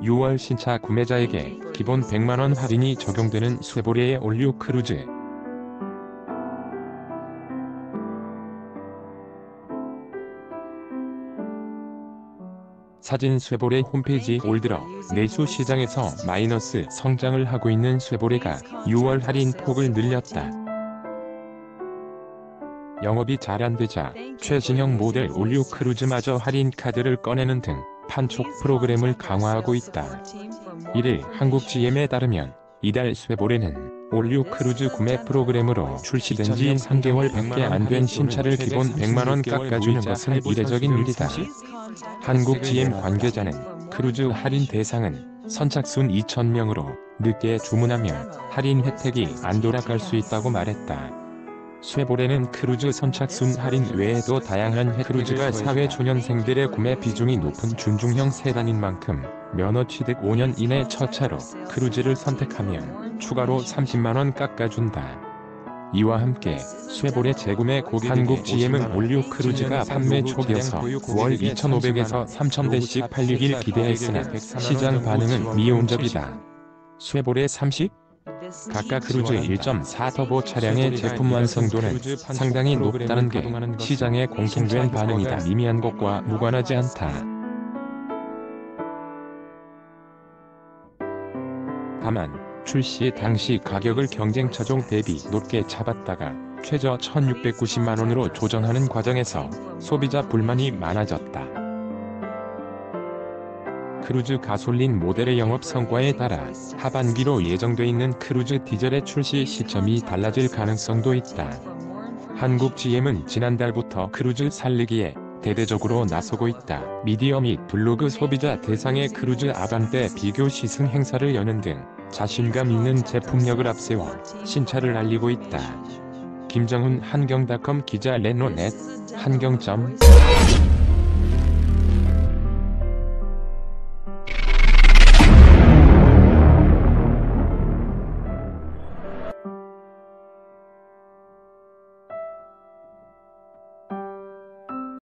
6월 신차 구매자에게 기본 100만원 할인이 적용되는 쉐보레의 올류 크루즈. 사진 쉐보레 홈페이지 올 들어 내수 시장에서 마이너스 성장을 하고 있는 쉐보레가 6월 할인 폭을 늘렸다. 영업이 잘 안되자 최신형 모델 올류 크루즈마저 할인 카드를 꺼내는 등 판촉 프로그램을 강화하고 있다. 이를 한국 GM에 따르면 이달 쉐보레는 올류 크루즈 구매 프로그램으로 출시된 지 3개월밖에 안 된 신차를 기본 100만원 깎아주는 것은 이례적인 일이다. 한국 GM 관계자는 크루즈 할인 대상은 선착순 2,000명으로 늦게 주문하면 할인 혜택이 안 돌아갈 수 있다고 말했다. 쉐보레는 크루즈 선착순 할인 외에도 다양한 크루즈가 사회 초년생들의 구매 비중이 높은 준중형 세단인 만큼 면허 취득 5년 이내 첫 차로 크루즈를 선택하면 추가로 30만원 깎아준다. 이와 함께 쉐보레 재구매 고객 한국 GM은 올류 크루즈가 판매 초기여서 9월 2,500에서 3,000대씩 팔리길 기대했으나 시장 반응은 미온적이다. 쉐보레 30? 각각 크루즈 1.4 터보 차량의 제품 완성도는 상당히 높다는 게 시장의 공통된 반응이다. 미미한 것과 무관하지 않다. 다만 출시 당시 가격을 경쟁 차종 대비 높게 잡았다가 최저 1,690만원으로 조정하는 과정에서 소비자 불만이 많아졌다. 크루즈 가솔린 모델의 영업 성과에 따라 하반기로 예정돼 있는 크루즈 디젤의 출시 시점이 달라질 가능성도 있다. 한국 GM은 지난달부터 크루즈 살리기에 대대적으로 나서고 있다. 미디어 및 블로그 소비자 대상의 크루즈 아반떼 비교 시승 행사를 여는 등 자신감 있는 제품력을 앞세워 신차를 알리고 있다. 김정훈 한경닷컴 기자 레노넷 한경.